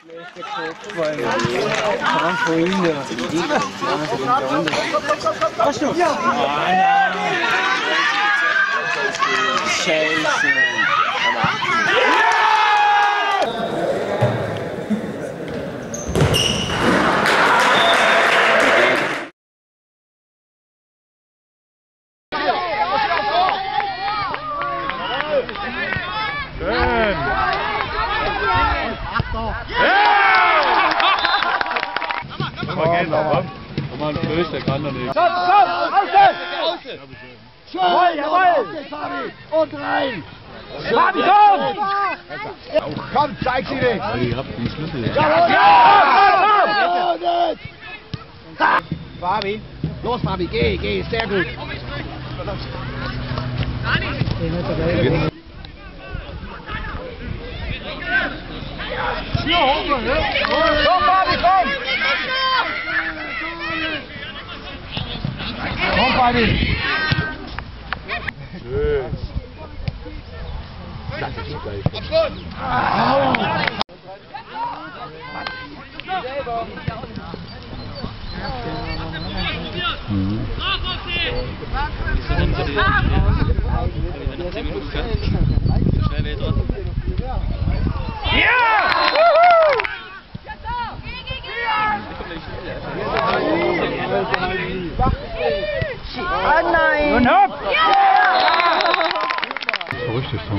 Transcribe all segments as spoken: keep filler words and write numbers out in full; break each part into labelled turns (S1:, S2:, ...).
S1: Hast du? Ja! Scheiße!
S2: Schön! Mal gehen, aber. Mal ein Flöß, der kann doch nicht.
S3: Komm, komm, außen! Jawohl, jawohl! Und rein! Fabi, komm! Komm, zeig sie dir!
S2: Ihr habt den Schlüssel.
S3: Jawohl! Ja, komm! Fabi, los Fabi, geh, geh, sehr gut! Komm, Fabi, komm! Komm, Fabi!
S2: Schön. Das ist so geil. Mhm.
S3: Ah nein!
S1: Und hopp!
S2: So richtig so.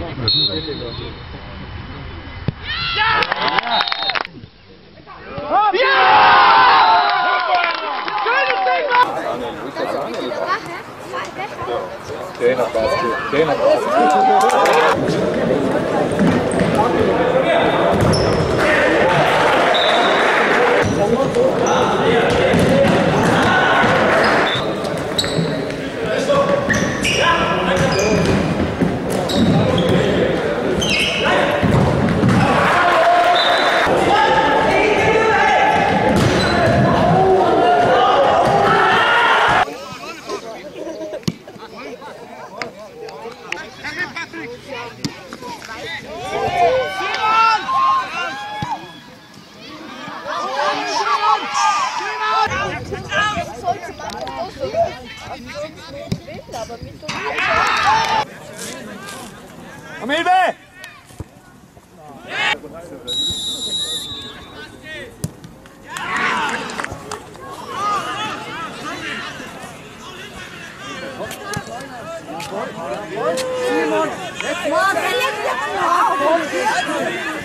S1: Komm, Hilfe!
S3: Simon, jetzt mal!